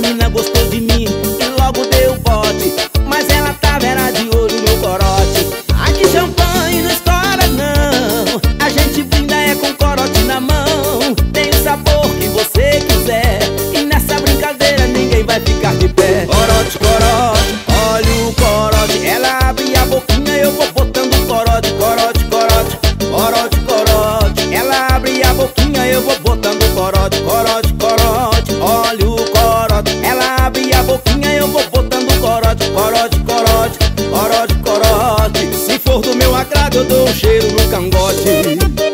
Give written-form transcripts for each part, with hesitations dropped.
mina gostou de mim e logo deu bote, mas ela tava era de olho no corote. Aqui champanhe não estoura não, a gente brinda é com corote na mão. Tem o sabor que você quiser e nessa brincadeira ninguém vai ficar de pé. Corote, corote, olha o corote. Ela abre a boquinha, eu vou botando corote, corote, corote, corote, corote. Ela abre a boquinha, eu vou botando corote, corote, corote. Olha o corote. Ela abre a boquinha, eu vou botando corote, corote, corote, corote, corote. Se for do meu agrado, eu dou um cheiro no cangote.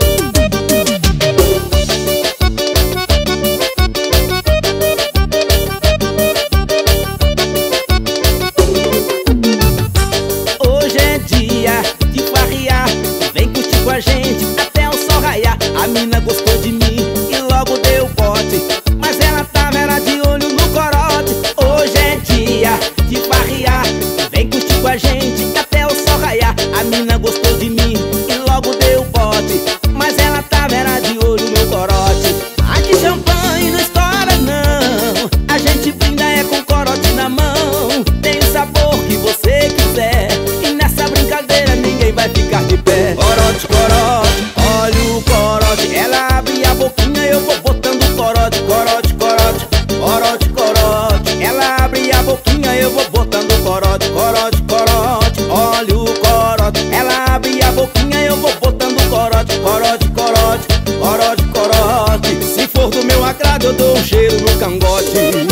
Hoje é dia de farrear, vem curtir com a gente até o sol raiar. A mina gostou de mim e logo deu bote, mas ela tava era de olho no corote. Hoje é dia de farrear, vem curtir com a gente até o sol raiar. A mina gostou de mim e logo deu bote, mas ela tava era de olho no corote. Aqui champanhe não estoura não, a gente brinda é com corote na mão. Tem o sabor que você quiser e nessa brincadeira ninguém vai ficar de pé. Corote, corote, olha o corote. Ela abre a boquinha, eu vou botando corote, corote, corote, corote, corote. Ela abre a boquinha, eu vou botando corote, corote, corote. Olha o corote. Ela abre a boquinha, eu vou botando corote, corote, corote, corote, corote. Se for do meu agrado, eu dou um cheiro no cangote.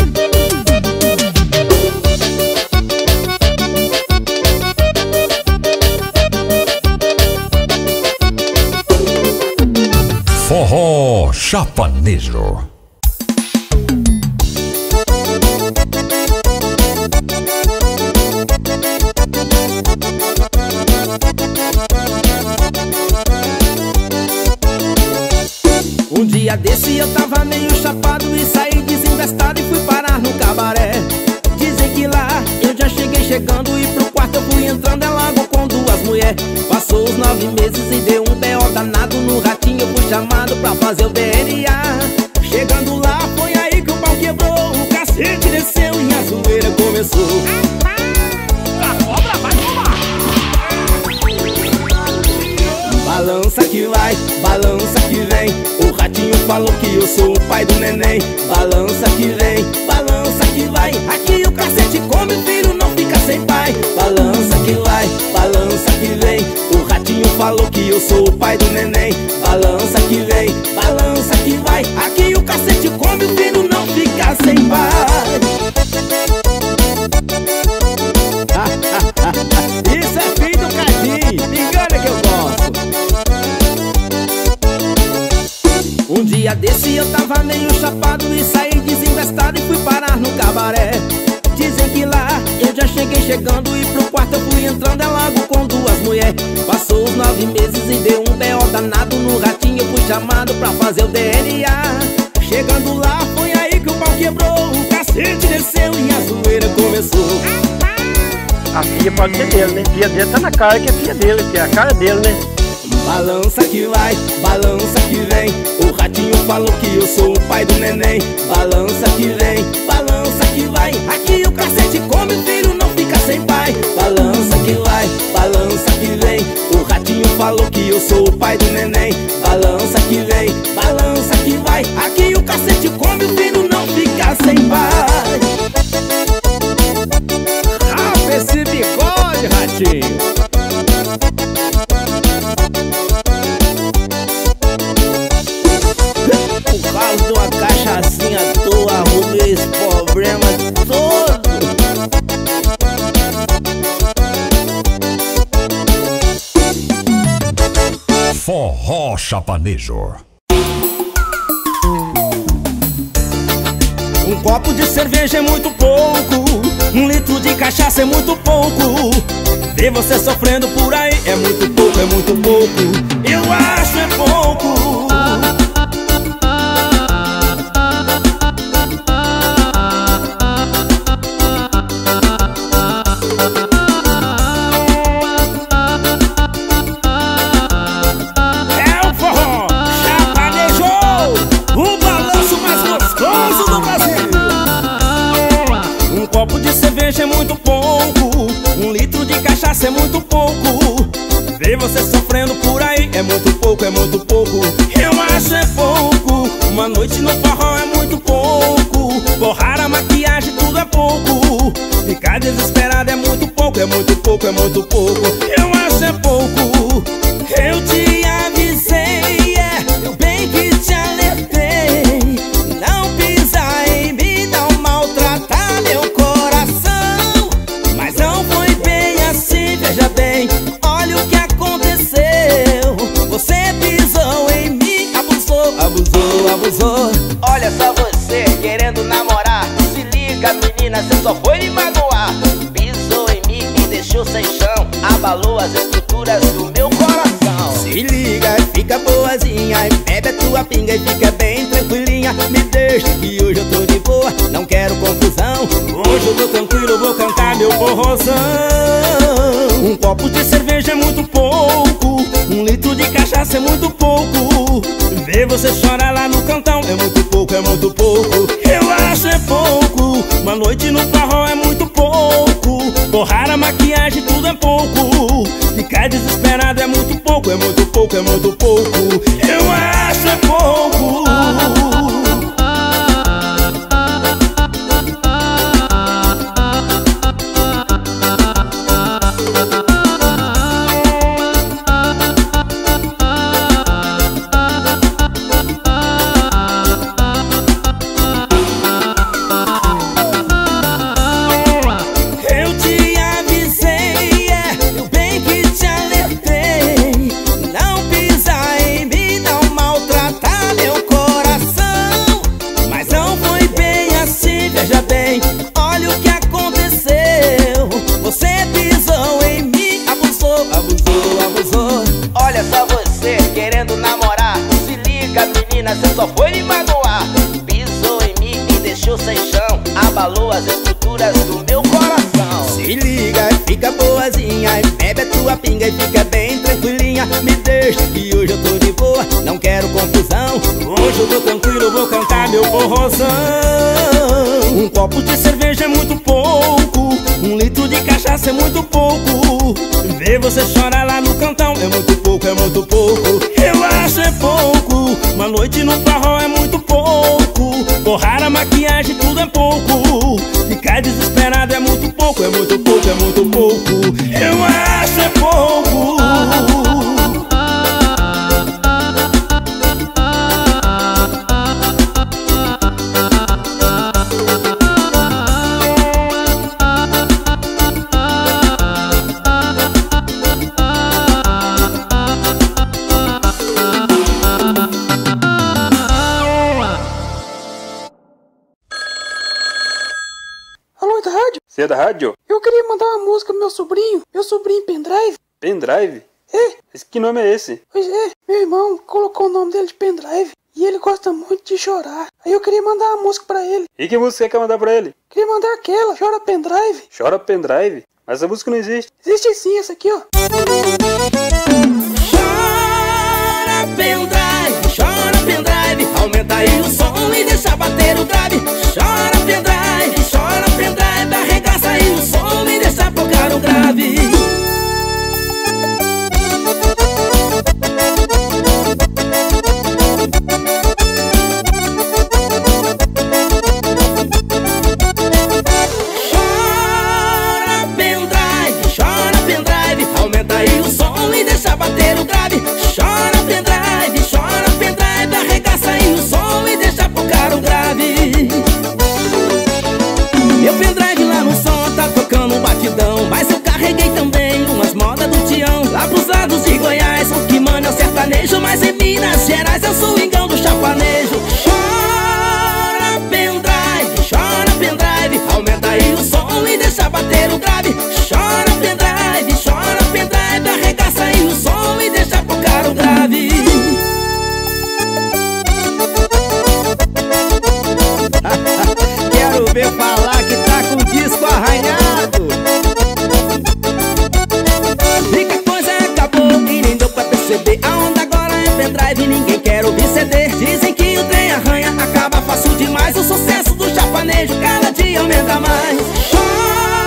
Forró Chapanejo. Um dia desse eu tava meio chapado e saí desinvestado e fui parar no cabaré. Dizem que lá eu já cheguei chegando e pro quarto eu fui entrando é logo com duas mulheres. Passou os 9 meses e deu um B.O. danado no ratinho, eu fui chamado pra fazer o DNA. Chegando lá foi aí que o pau quebrou, o cacete desceu e a zoeira começou. A cobra vai tomar. Balança que vai, balança que vem. O ratinho falou que eu sou o pai do neném. Balança que vem, balança que vai. Aqui o cacete come, o filho não fica sem pai. Balança que vai, balança que vem. O ratinho falou que eu sou o pai do neném. Balança que vem, balança que vai. Aqui o cacete come, o filho não fica sem pai. Isso é fim do cadinho, me engana que eu gosto. Um dia desse eu tava meio chapado e saí desinvestado e fui parar no cabaré. Dizem que lá eu já cheguei chegando e pro quarto eu fui entrando é logo com duas mulheres. Passou os 9 meses e deu um B.O. danado no ratinho, eu fui chamado pra fazer o DNA. Chegando lá foi aí que o pau quebrou, o cacete desceu e a zoeira começou. A filha pode ser dele, né? A filha dele tá na cara que é filha dele, que é a cara dele, né? Balança que vai, balança que vem. O ratinho falou que eu sou o pai do neném. Balança que vem, balança que vai. Aqui o cacete come, o filho não fica sem pai. Balança que vai, balança que vem. O ratinho falou que eu sou o pai do neném. Balança que vem, balança que vai. Aqui o cacete come, o filho não fica sem pai. Rapa esse bigode, ratinho. Por causa de uma cachaçinha à toa, arrumei esse problema todo. Forró Chapanejo. Um copo de cerveja é muito pouco, 1 litro de cachaça é muito pouco. Ver você sofrendo por aí é muito pouco, é muito pouco. Eu acho é pouco. cerveja é muito pouco, 1 litro de cachaça é muito pouco, ver você sofrendo por aí é muito pouco, é muito pouco. Eu acho é pouco, uma noite no forró é muito pouco, borrar a maquiagem tudo é pouco, ficar desesperado é muito pouco, é muito pouco, é muito pouco. Eu acho é pouco, eu te avisei, eu bem que te alertei, não pisa em mim, não maltratar meu coração, mas não foi bem assim, veja bem, olha o que aconteceu, você pisou em mim, abusou, abusou, abusou. Olha só você querendo namorar, se liga menina, cê só foi me magoar. Pisou em mim, me deixou sem chão, abalou as estruturas do meu coração. Se liga, fica boazinha, e bebe a tua pinga e fica bem tranquilinha. Me deixa que hoje eu tô de boa, não quero confusão. Hoje eu tô tranquilo, vou cantar meu forrozão. 1 copo de cerveja é muito pouco, 1 litro de cachaça é muito pouco, ver você chorar lá no cantão é muito pouco, é muito pouco. Eu acho é pouco, uma noite no forró é muito pouco, borrar a maquiagem tudo é pouco, ficar desesperado é muito pouco, é muito pouco, é muito pouco. Eu acho é pouco. Olha o que aconteceu, você pisou em mim, abusou, abusou, abusou. Olha só você querendo namorar, se liga menina, cê só foi me magoar. Pisou em mim, me deixou sem chão, abalou as estruturas do meu coração. Se liga, fica boazinha, e bebe a tua pinga e fica bem tranquilinha. Me deixa que hoje eu tô de boa, não quero confusão. Hoje eu tô tranquilo, vou cantar meu forrozão. 1 copo de cerveja é muito pouco, 1 litro de cachaça é muito pouco, ver você chorar lá no cantão é muito pouco, é muito pouco. Eu acho é pouco, uma noite no forró é muito pouco, borrar a maquiagem tudo é pouco, ficar desesperado é muito pouco, é muito pouco, é muito pouco. Eu acho é pouco. Você é da rádio? Eu queria mandar uma música pro meu sobrinho Pendrive. Pendrive? É? Que nome é esse? Pois é, meu irmão colocou o nome dele de Pendrive e ele gosta muito de chorar. Aí eu queria mandar uma música pra ele. E que música você quer mandar pra ele? Queria mandar aquela, Chora Pendrive. Chora Pendrive? Mas essa música não existe. Existe sim, essa aqui, ó. Chora pendrive, aumenta aí o som e deixa bater o drive. Chora pendrive, arregaça aí o som e deixa tocar o grave. Chora pendrive, aumenta aí o som e deixa bater o drive. Chora pendrive, arregaça aí o som e deixa tocar o grave. Meu pendrive lá no som tá tocando um batidão, mas eu carreguei também umas modas do Tião. Lá pros lados de Goiás, o que manda é o sertanejo, mas em Minas Gerais é o swingão do chapanejo. Chora pendrive, aumenta aí o som e deixa bater o grave. Chora pendrive, arregaça aí o som e deixa tocar o grave. Quero ver falar que tá com o disco arranhado. E que a coisa acabou e nem deu pra perceber. A onda agora é pendrive, ninguém quer ouvir CD. Dizem que o trem arranha, acaba fácil demais. O sucesso do chapanejo cada dia aumenta mais.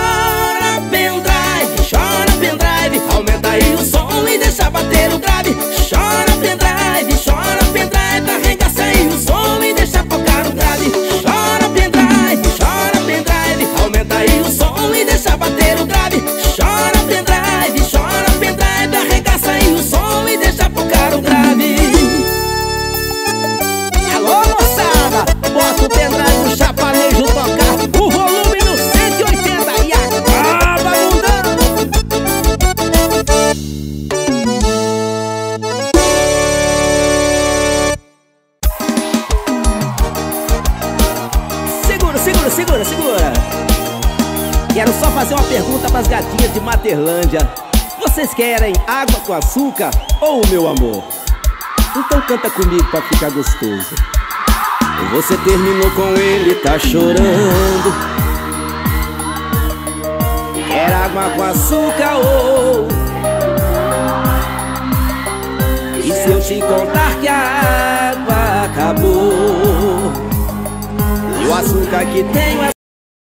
Segura, segura, segura. Quero só fazer uma pergunta pras gatinhas de Materlândia. Vocês querem água com açúcar ou o meu amor? Então canta comigo pra ficar gostoso. Você terminou com ele, tá chorando. Quer água com açúcar ou... E se eu te contar que a água acabou e o açúcar que tenho é...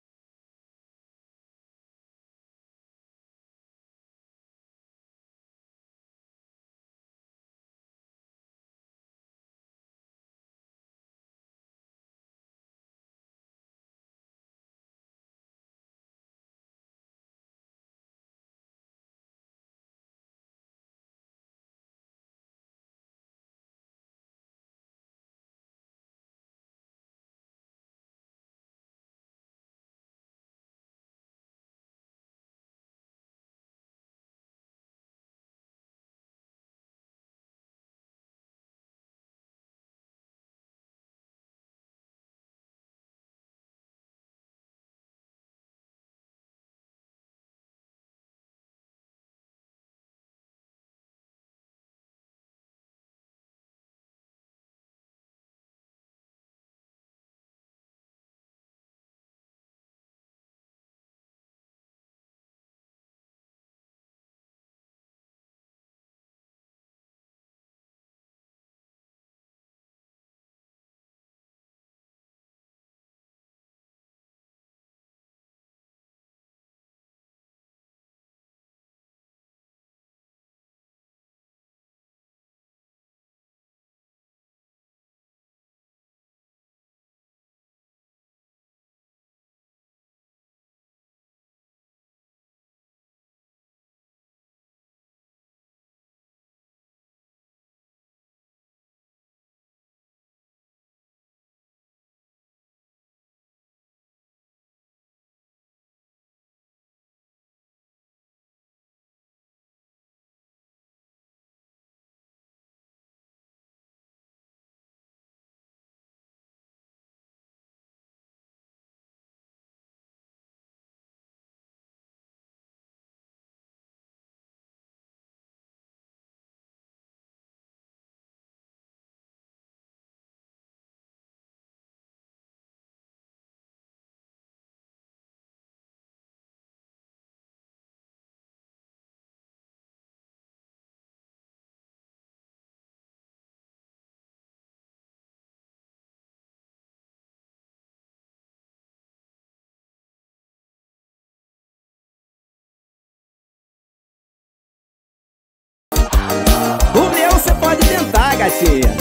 Pode tentar, gatinha.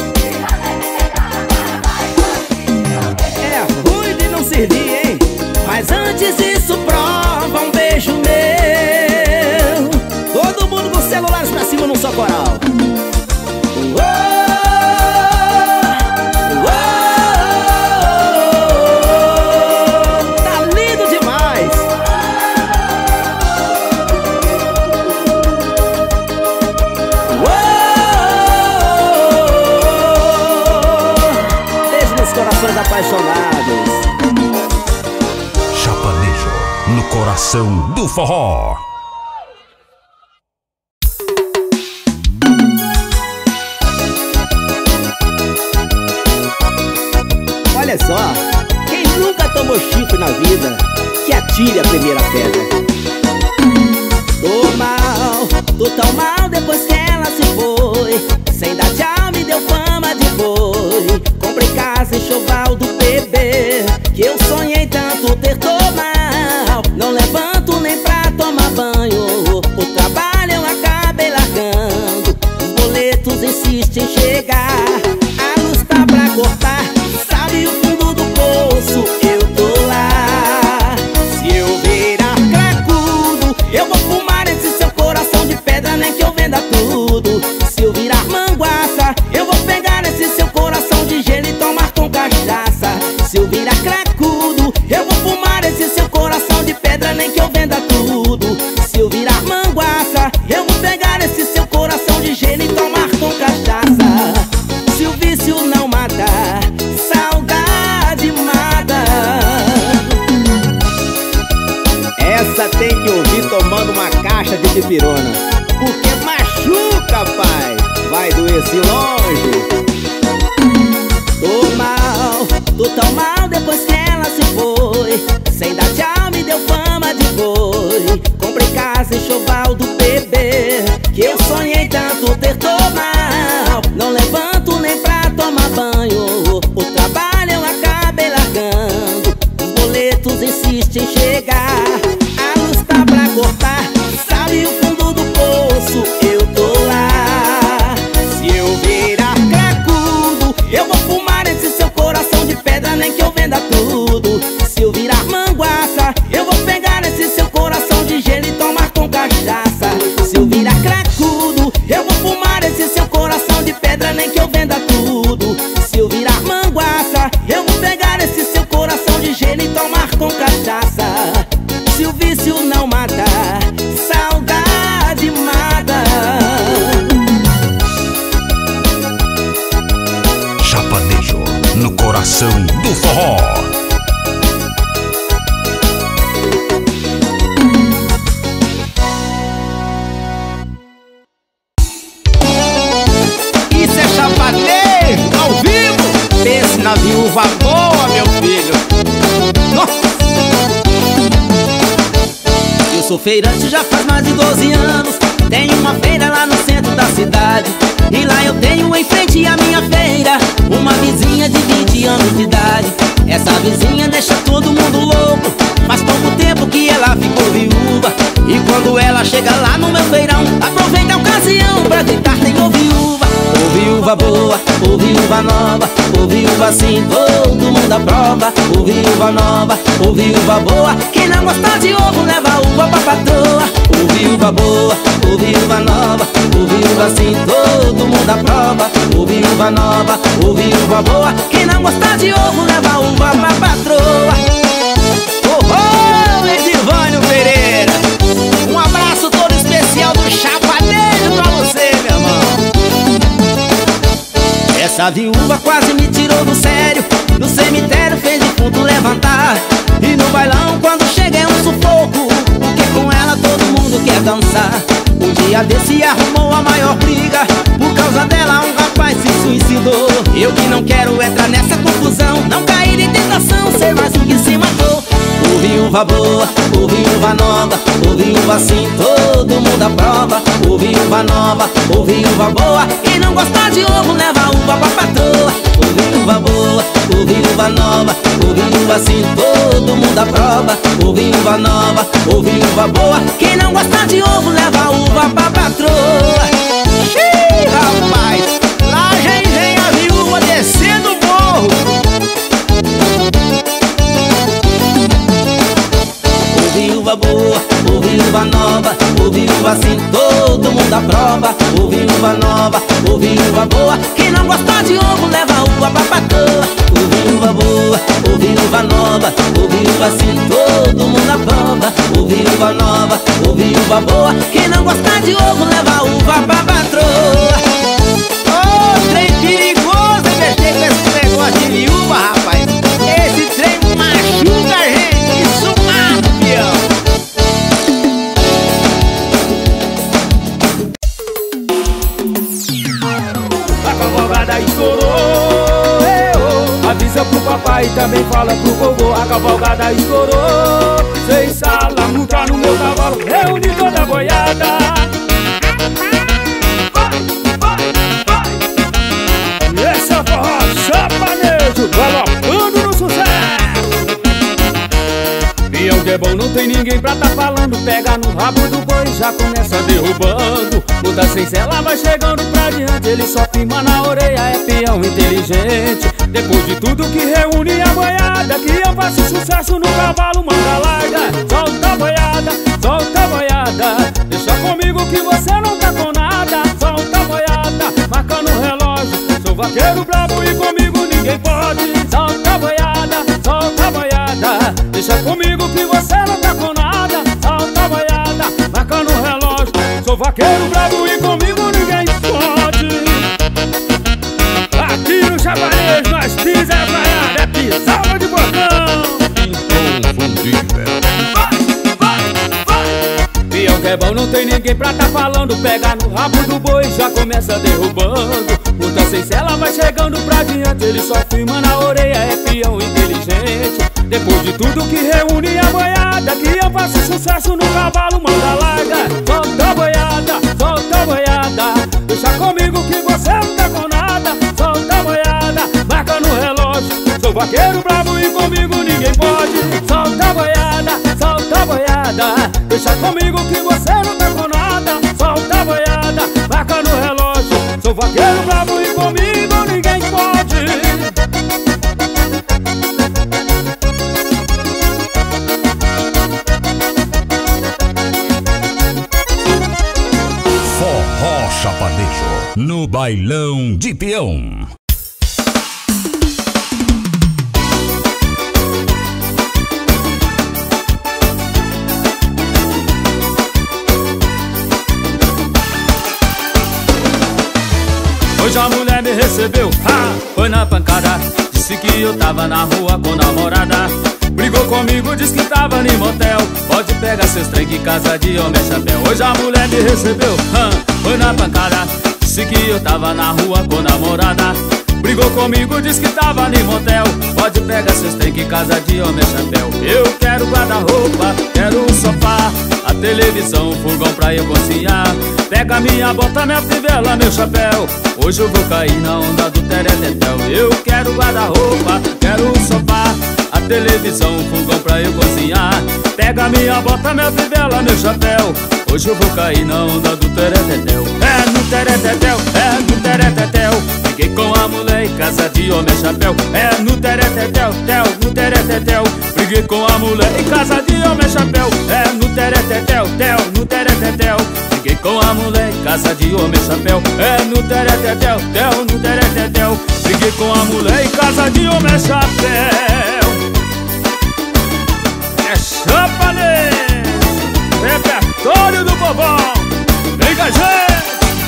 É ruim de não servir, hein? Mas antes disso, prova um beijo meu. Todo mundo com os celulares pra cima num só coral. Tá lindo demais. Corações apaixonados. Chapanejo, no coração do forró. Olha só, quem nunca tomou chifre na vida, que atire a primeira pedra. Tô tão mal depois que ela se foi. Sem dar tchau me deu fama de boi. Comprei casa e enxoval do bebê, que eu sonhei tanto ter tomado. Não levanto nem pra tomar banho, o trabalho eu acabei largando. Os boletos insistem em chegar, a luz tá pra cortar. Sabe o fundo do poço, eu tô lá. Se eu virar cracudo, eu vou fumar esse seu coração de pedra, nem que eu venda tudo. Se eu virar manguaça, eu vou pegar esse seu coração de gelo e tomar com cachaça. Se eu virar cracudo, eu vou fumar esse seu coração de pedra, nem que eu venda tem que ouvir tomando uma caixa de dipirona, porque machuca, pai, vai doer-se longe. Tô tão mal depois que ela se foi, sem dar tchau me deu fama de boi. Comprei casa em Choval do bebê, que eu sonhei tanto ter tomado. Não levanto nem pra tomar banho, o trabalho eu acabei largando. Os boletos insistem em chegar, a luz tá pra cortar, sabe o fundo do poço, eu tô lá. Se eu virar cracudo, eu vou fumar esse seu coração de pedra, nem que eu venda tudo. Se eu virar manguaça, eu vou pegar esse seu coração de gelo e tomar com cachaça. Se eu virar cracudo, eu vou fumar esse seu coração de pedra, nem que eu venda tudo. Se eu virar manguaça, eu vou pegar esse seu coração de gelo e tomar com cachaça. Se o vício não mata, saudade mata. Chapanejo no coração do forró. Isso é chapanejo ao vivo. Pense na viúva boa, meu filho. Nossa. Eu sou feirante já faz mais de 12 anos. Tenho uma feira lá no centro da cidade, e lá eu tenho em frente à minha feira uma vizinha de 20 anos de idade. Essa vizinha deixa todo mundo louco, faz pouco tempo que ela ficou viúva. E quando ela chega lá no meu feirão, aproveita a ocasião pra gritar: tem ô viúva, ô viúva boa, ô viúva nova, ô viúva sim, todo mundo aprova. Ô viúva nova, ô viúva boa, quem não gostar de ovo leva a uva pra patroa. Ô viúva boa, ô viúva nova, ô viúva sim, todo mundo aprova. Ô viúva nova, ô viúva boa, quem não gostar de ovo leva a uva pra patroa. Oh, Edivânio Pereira, um abraço todo especial do Chapanejo pra você, meu irmão. Essa viúva quase me tirou do sério, no cemitério fez defunto levantar, e no bailão quando chega é um sufoco, porque com ela todo mundo quer dançar. Um dia desse arrumou a maior briga, por causa dela um rapaz se suicidou. Eu que não quero entrar nessa confusão, não cair em tentação, ser mais um que se matou. Ô viúva boa, ô viúva nova, ô viúva sim, todo mundo aprova. Ô viúva nova, ô viúva boa, quem não gostar de ovo leva a uva pra patroa. Ô viúva boa, ô viúva nova, ô viúva sim, todo mundo aprova. Ô viúva nova, ô viúva boa, quem não gostar de ovo leva a uva pra patroa. Xiii, rapaz, lá já vem a viúva descendo o morro. Ô viúva boa, ô viúva nova, ô viúva sim, todo mundo aprova. Ô viúva nova, ô viúva boa, quem não gostar de ovo leva a uva pra patroa. Ô viúva boa, ô viúva nova, ô viúva sim, todo mundo aprova. Ô viúva nova, ô viúva boa, quem não gostar de ovo leva a uva pra patroa. Ô, trem perigoso, mexer com esse negócio de viúva, rapaz. Esse trem machuca a gente, isso mata, pião. A cavalgada estourou, avisa pro papai e também fala pro vovô. A cavalgada estourou, 6 salas, monta no meu cavalo, reúne toda a boiada. E essa forró Chapanejo, galopando no sucesso. Peão que é bom, não tem ninguém pra tá falando. Pega no rabo do boi e já começa derrubando. Muda sem sela, vai chegando pra diante. Ele só firma na orelha, é peão inteligente. Depois de tudo que reúne a boiada, que eu faço sucesso no cavalo, manda larga. Solta a boiada, solta a boiada. Deixa comigo que você não tá com nada. Solta a boiada, marca no relógio. Sou vaqueiro brabo e comigo ninguém pode. Solta a boiada, solta a boiada. Deixa comigo que você não tá com nada. Solta a boiada, marca no relógio. Sou vaqueiro brabo e comigo ninguém pode. Aqui no Chapanejo nós pisa é vaiada, é pisada de botão. Inconfundível. Vai, vai, é bom, não tem ninguém pra tá falando. Pega no rabo do boi e já começa derrubando. Muda sem cela, vai chegando pra diante. Ele só firma na orelha, é peão inteligente. Depois de tudo que reúne a boiada, que eu faço sucesso no cavalo, manda larga. Solta a boiada, deixa comigo que você não tá com nada. Solta a boiada, marca no relógio. Sou vaqueiro bravo e comigo ninguém pode. Solta a boiada, deixa comigo que você não tá com nada. Solta a boiada, marca no relógio. Sou vaqueiro bravo e comigo ninguém pode. Forró Chapalejo, no bailão de peão. Hoje a mulher me recebeu, foi na pancada. Disse que eu tava na rua com namorada. Brigou comigo, disse que tava no motel. Pode pegar seus trem que casa de homem é chapéu. Hoje a mulher me recebeu, foi na pancada. Disse que eu tava na rua com namorada. Brigou comigo, disse que tava no motel. Pode pegar seus trem que casa de homem é chapéu. Eu quero guarda-roupa, quero um sofá, a televisão, um fogão pra eu cozinhar. Pega minha bota, minha fivela, meu chapéu. Hoje eu vou cair na onda do teretetel. Eu quero guarda-roupa, quero um sofá, a televisão, um fogão pra eu cozinhar. Pega minha bota, minha fivela, meu chapéu. Hoje eu vou cair na onda do teretetel. É no teretetel, é no teretetel. Fiquei com a mulher em casa de homem é chapéu. É no teretetel, no teretetel. Briguei com a mulher em casa de homem é chapéu. É no teretetel, no teretetel. Briguei com a mulher em casa de homem é chapéu. É no teretetel, no teretetel. Briguei com a mulher em casa de homem é chapéu. É chapaleiro, repertório do povão. Vem com a gente.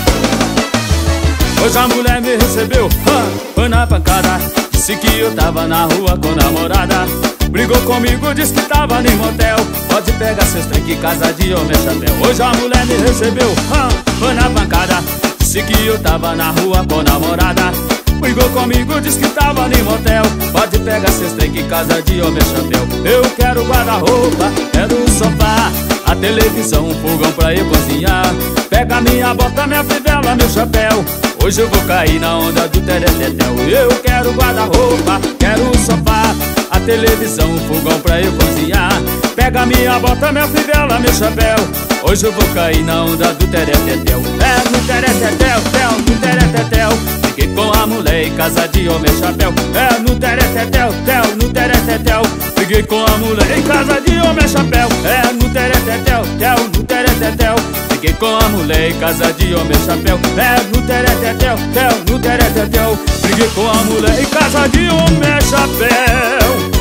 Hoje a mulher me recebeu, foi na pancada. Disse que eu tava na rua com namorada. Brigou comigo, disse que tava no motel. Pode pegar seus trem que casa de homem é chapéu. Hoje a mulher me recebeu, foi na pancada. Disse que eu tava na rua com namorada. Brigou comigo, disse que tava no motel. Pode pegar seus trem que casa de homem é chapéu. Eu quero guarda-roupa, quero um sofá, a televisão, um fogão pra eu cozinhar. Pega minha bota, minha fivela, meu chapéu. Hoje eu vou cair na onda do teretetel. Eu quero guarda-roupa, quero um sofá, a televisão, um fogão pra eu cozinhar. Pega minha bota, minha fivela, meu chapéu. Hoje eu vou cair na onda do teretetel. É no teretetel, no teretetel. Fiquei com a mulher em casa de homem é chapéu. É no teretetel, no teretetel. Briguei com a mulher em casa de homem é chapéu. É no teretetel, no teretetel. Fiquei com a mulher em casa de homem é chapéu. É no teretetel, no teretetel. Briguei com a mulher em casa de homem é chapéu.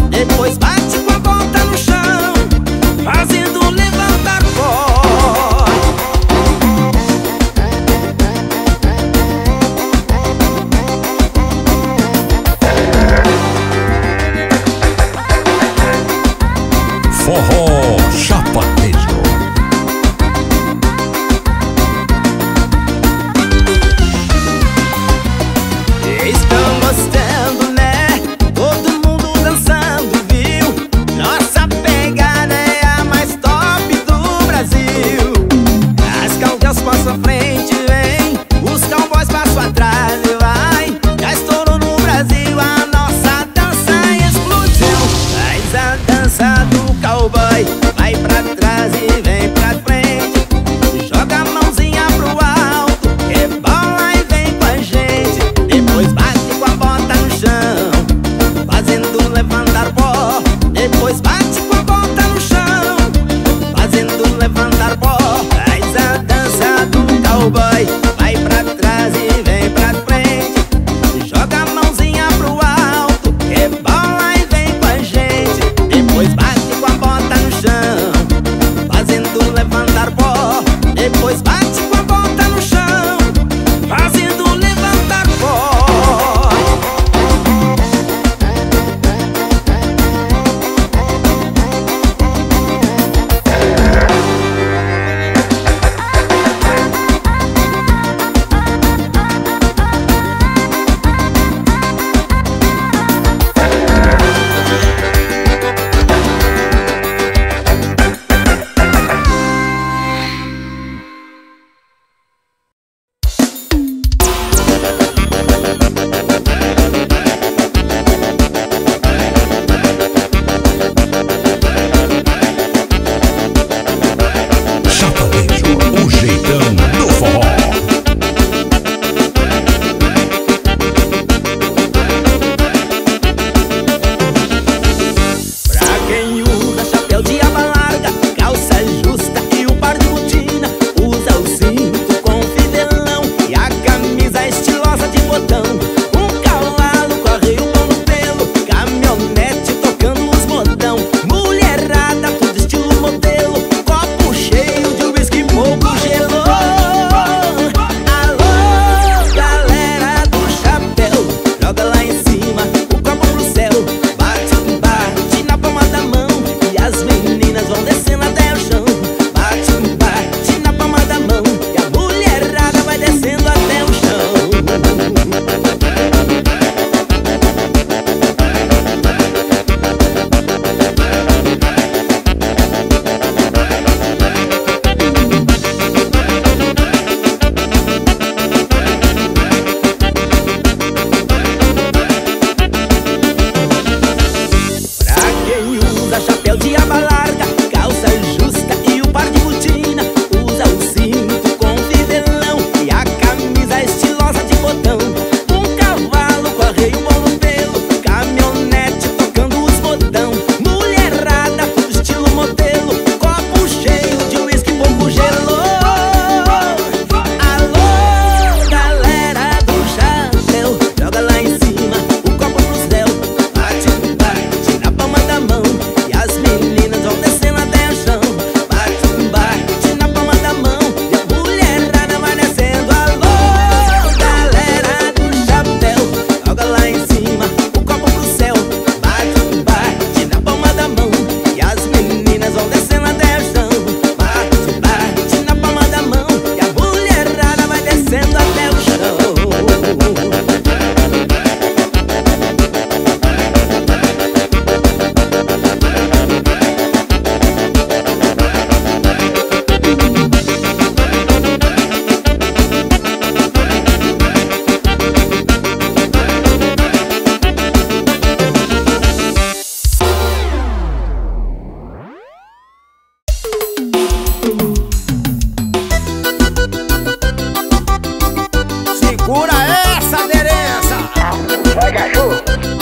Depois bate com a bota no chão, fazendo levantar pó. Forró Chapanejo. Estão gostando, né? Todo mundo dançando, viu? Nossa pegada é a mais top do Brasil. As cowgirls passam à frente, vem. Os cowboys passam atrás, vai. Já estourou no Brasil, a nossa dança explodiu. Faz a dança do cowboy, vai pra trás e vem pra frente. Joga a mãozinha pro alto, rebola e vem com a gente. Depois bate com a bota no chão, fazendo levantar pó. Depois bate com a bota no chão, fazendo levantar pó. Faz a dança do cowboy, vai pra trás e vem pra frente. Joga a mãozinha pro alto, rebola e vem com a gente. Depois bate com a bota no chão, fazendo levantar pó. Depois bate com a bota no chão, fazendo levantar pó. Chapanejo, o jeitão do forró. Pra quem usa chapéu de aba larga, calça justa e o par de botina, usa o cinto com fidelão e a camisa estilosa de botão. Um cavalo com arreio bom no pelo, caminhonete tocando os modão. Mulherada, tudo estilo modelo, copo cheio de uísque, pouco gelo. Alô, galera do chapéu, joga lá em cima o copo pro céu. Bate, bate na palma da mão e as meninas vão descendo até o chão. Bate, bate na palma da mão e a mulherada vai descendo até o chão. Pra quem usa chapéu de aba larga, calça justa e o par de botina, usa o cinto com fidelão e a camisa estilosa de botão. Um cavalo com arreio bom no pelo, caminhonete tocando os modão. Mulherada, tudo estilo modelo, copo cheio de uísque, pouco gelo. Alô, galera do chapéu, joga lá em cima o copo pro céu. Bate, bate na palma da mão e as meninas vão descendo até o chão. Bate, bate na palma da mão e a mulherada vai descendo. Alô, galera do chapéu, joga lá em cima o copo pro céu. Bate, bate na palma da mão e as meninas vão descendo até o chão. Bate, bate na palma da mão e a mulherada vai descendo até o chão. Segura essa aderência! Vai, cachorro!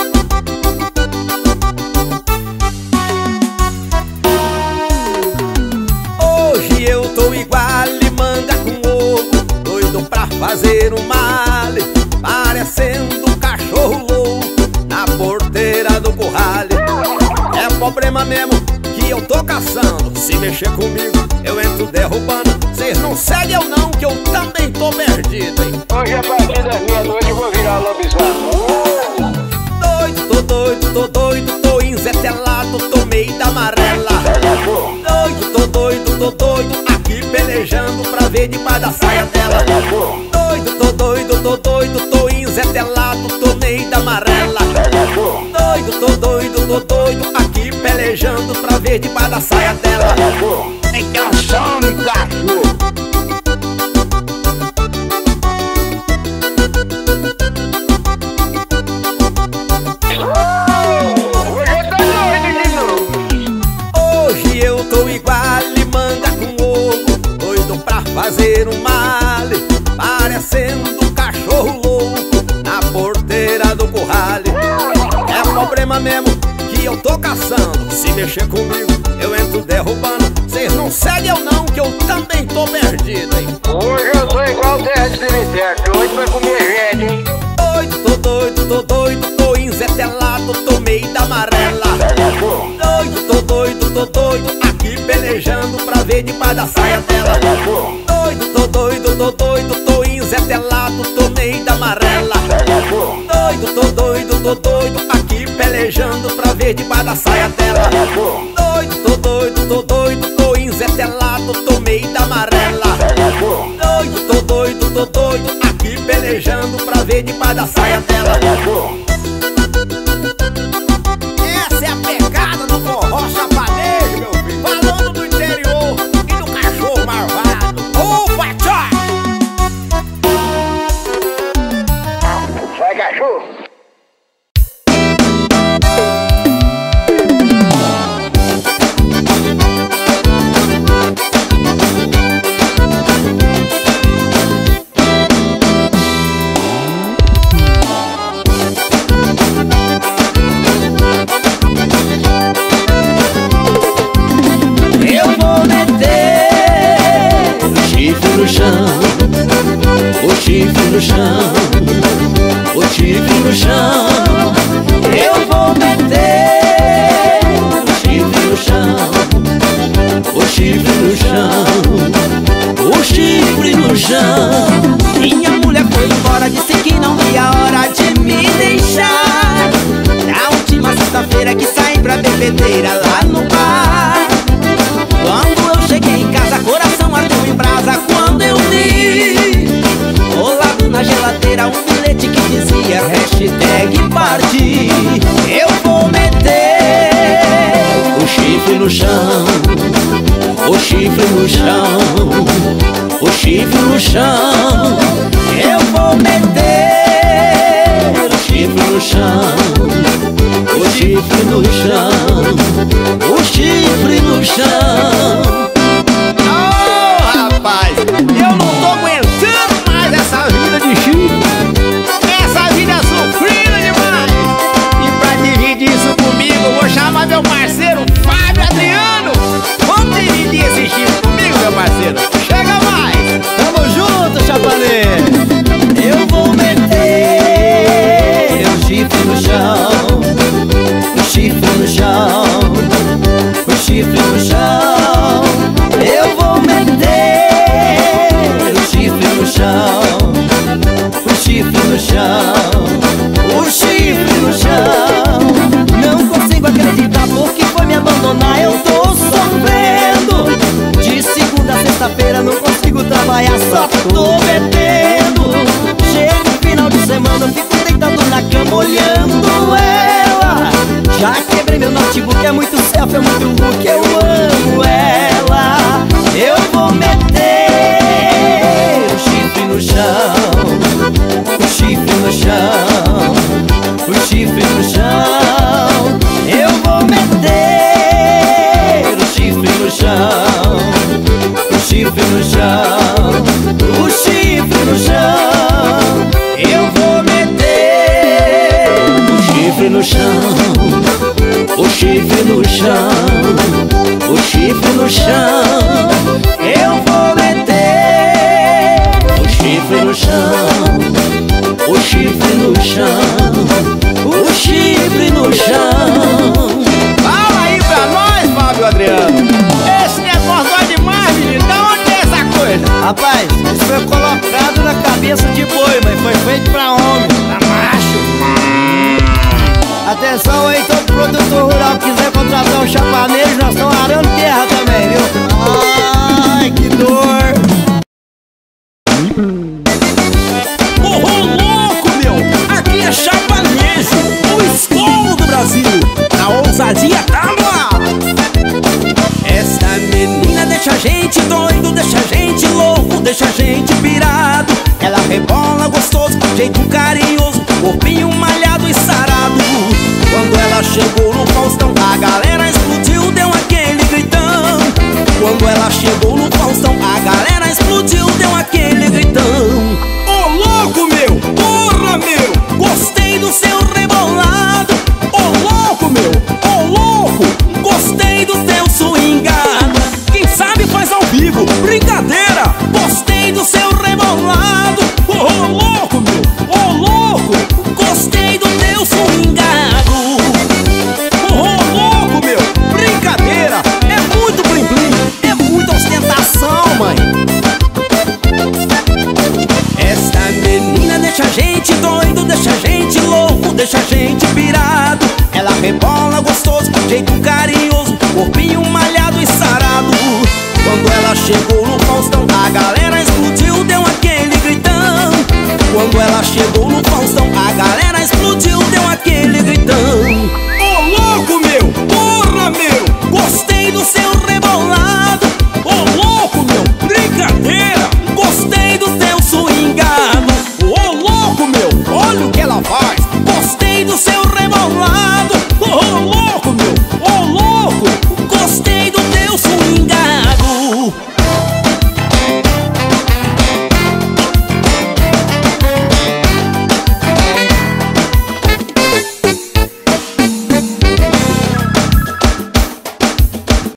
Hoje eu tô igual manga com ovo, doido pra fazer um male, parecendo um cachorro louco na porteira do curral. É problema mesmo que eu tô caçando, se mexer comigo eu entro derrubando. Cês não seguem eu não, que eu também tô perdido, hein? Hoje a partir das meia-noite eu vou virar lobisomem. Doido, tô doido, tô doido, tô Zé Telado, tomei da amarela. Doido, tô doido, aqui pelejando pra ver debaixo da saia dela. Doido, tô em Zé Telado, tomei da amarela. Doido, tô doido, aqui pelejando pra ver debaixo da saia dela. Então some, cachorro. Hoje eu tô igual limanga com ovo, doido pra fazer um male, parecendo um cachorro louco na porteira do curral. É problema mesmo que eu tô caçando, se mexer comigo eu entro derrubando. Cês não seguem eu não, que eu também tô perdido, hein? Hoje eu sou igual terra de cemitério, doido pra comer gente, hein? Doido, tô em Zé Telado, tomei da amarela. Doido, tô aqui pelejando pra ver debaixo da saia dela. Doido, tô em Zé Telado, tomei da amarela. Doido, tô aqui pelejando pra ver debaixo da saia dela. Doido, tô em Zé Telado, tomei da amarela. Doido, tô aqui pelejando pra ver debaixo da saia dela. Essa é a pegada do forró chapaleiro, meu filho. Falando do interior e do cachorro malvado. Opa, tchau! Sai, cachorro! O chifre no chão, o chifre no chão. Eu vou meter o chifre no chão, o chifre no chão, o chifre no chão. Minha mulher foi embora, disse que não via a hora de me deixar. Na última sexta-feira que saí pra bebedeira lá no bar. Quando eu cheguei em casa, coração ardeu em brasa quando eu vi colado na geladeira um bilhete que dizia #parti. Eu vou meter o chifre no chão, o chifre no chão, o chifre no chão. Eu vou meter o chifre no chão, o chifre no chão, o chifre no chão. Oh, rapaz, eu não tô aguentando mais essa vida de chifre. Essa vida é sofrida demais. E pra dividir isso comigo, eu vou chamar meu parceiro Fábio Adriano. Vamos dividir esse chifre comigo, meu parceiro. Chega mais. Tamo junto, chapaleiro. Eu vou meter o chifre no chão, o chifre no chão, o chifre no chão. Eu vou meter o chifre no chão, o chifre no chão, o chifre no chão. Não consigo acreditar porque foi me abandonar, eu tô sofrendo. De segunda a sexta-feira não consigo trabalhar, só tô bebendo. Chega no final de semana, eu fico deitado na cama olhando ela. Já quebrei meu notebook, é muito selfie, é muito look, eu amo ela. Eu vou meter o chifre no chão, o chifre no chão, o chifre no chão. Eu vou meter o chifre no chão, o chifre no chão, o chifre no chão. Eu vou meter o chifre no chão, o chifre no chão, o chifre no chão. Eu vou meter o chifre no chão, o chifre no chão, o chifre no chão. Fala aí pra nós, Fábio Adriano. Esse negócio vai demais, menino. Da onde é essa coisa? Rapaz, isso foi colocado na cabeça de boi, mas foi feito pra homem, pra macho. Atenção aí, todo produtor rural gente doido, deixa a gente louco, deixa a gente pirado. Ela rebola gostoso, jeito carinhoso, corpinho malhado e sarado. Quando ela chegou no Faustão, a galera explodiu, deu aquele gritão. Quando ela chegou no Faustão, a galera explodiu, deu aquele gritão. Ô louco meu, porra meu, gostei do seu rebolado. Ô louco meu, ô louco, gostei do teu swingado. Quem sabe faz ao vivo, brincadeira, gostei do seu rebolado. Ô louco meu, ô louco, gostei do teu swingado. Ô louco meu, brincadeira, é muito blim blim, é muita ostentação, mãe. Essa menina deixa a gente doido, deixa a gente louco, deixa a gente pirado. Ela rebola gostoso, jeito carinhoso, corpinho malhado e sarado. Quando ela chegou no Faustão, a galera explodiu, deu aquele gritão. Quando ela chegou